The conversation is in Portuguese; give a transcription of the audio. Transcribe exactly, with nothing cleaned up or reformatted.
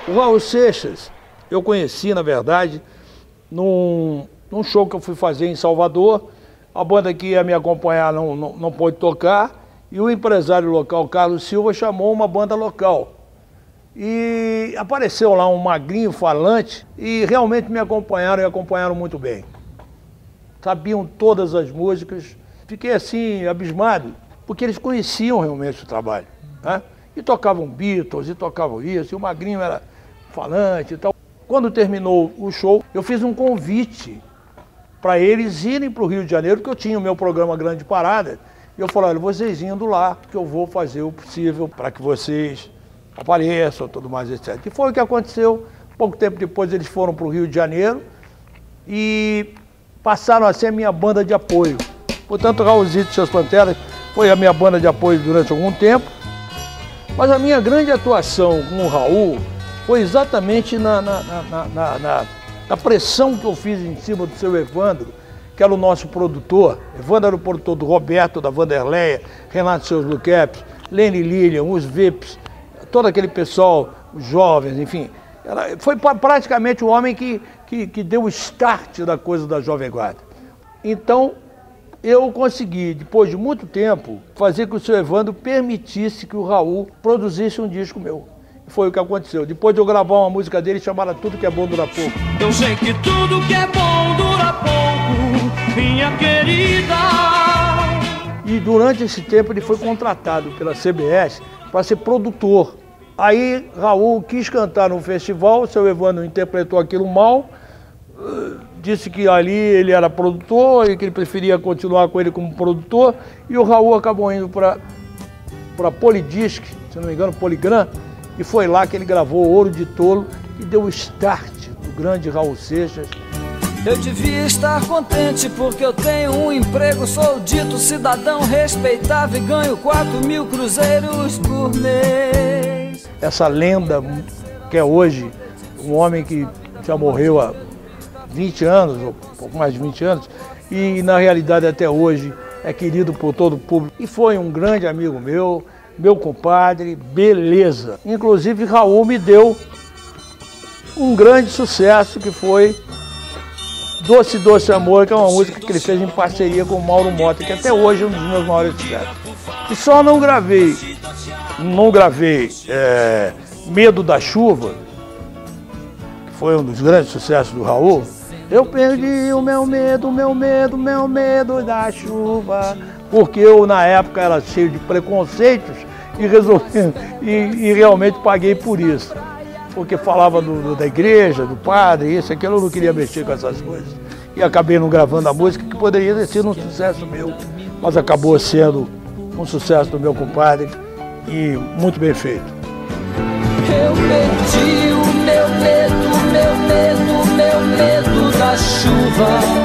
O Raul Seixas, eu conheci, na verdade, num, num show que eu fui fazer em Salvador. A banda que ia me acompanhar não, não, não pôde tocar, e o empresário local, Carlos Silva, chamou uma banda local. E apareceu lá um magrinho falante, e realmente me acompanharam, e acompanharam muito bem. Sabiam todas as músicas. Fiquei assim, abismado, porque eles conheciam realmente o trabalho, né? E tocavam Beatles, e tocavam isso, e o magrinho era falante e tal. Quando terminou o show, eu fiz um convite para eles irem para o Rio de Janeiro, porque eu tinha o meu programa Grande Parada, e eu falei, olha, vocês indo lá, que eu vou fazer o possível para que vocês apareçam, tudo mais, etcétera. E foi o que aconteceu. Pouco tempo depois eles foram para o Rio de Janeiro e passaram a ser a minha banda de apoio. Portanto, Raulzito e Seus Panteras foi a minha banda de apoio durante algum tempo, mas a minha grande atuação com o Raul foi exatamente na, na, na, na, na, na pressão que eu fiz em cima do seu Evandro, que era o nosso produtor. Evandro era o produtor do Roberto, da Vanderleia, Renato Seus Blue Caps, Lenny Lillian, os V I Ps, todo aquele pessoal, os jovens, enfim. Era, foi praticamente o homem que, que, que deu o start da coisa da Jovem Guarda. Então, eu consegui, depois de muito tempo, fazer com que o seu Evandro permitisse que o Raul produzisse um disco meu. Foi o que aconteceu. Depois de eu gravar uma música dele chamada Tudo Que É Bom Dura Pouco. Eu sei que tudo que é bom dura pouco, minha querida. E durante esse tempo ele foi contratado pela C B S para ser produtor. Aí Raul quis cantar no festival, o seu Evandro interpretou aquilo mal, disse que ali ele era produtor e que ele preferia continuar com ele como produtor, e o Raul acabou indo para para Polydisc, se não me engano, Polygram, e foi lá que ele gravou Ouro de Tolo, que deu o start do grande Raul Seixas. Eu devia estar contente porque eu tenho um emprego, sou dito cidadão respeitável e ganho quatro mil cruzeiros por mês. Essa lenda que é hoje um homem que já morreu há vinte anos, ou pouco mais de vinte anos, e na realidade até hoje é querido por todo o público. E foi um grande amigo meu, meu compadre, beleza. Inclusive Raul me deu um grande sucesso que foi Doce Doce Amor, que é uma música que ele fez em parceria com o Mauro Mota, que até hoje é um dos meus maiores sucessos. E só não gravei, não gravei é, Medo da Chuva, que foi um dos grandes sucessos do Raul. Eu perdi o meu medo, meu medo, meu medo da chuva, porque eu na época era cheio de preconceitos e, resolvi, e, e realmente paguei por isso. Porque falava do, do, da igreja, do padre, isso, aquilo, eu não queria mexer com essas coisas. E acabei não gravando a música, que poderia ter sido um sucesso meu, mas acabou sendo um sucesso do meu compadre e muito bem feito. Eu perdi o meu medo, meu medo, meu medo da chuva.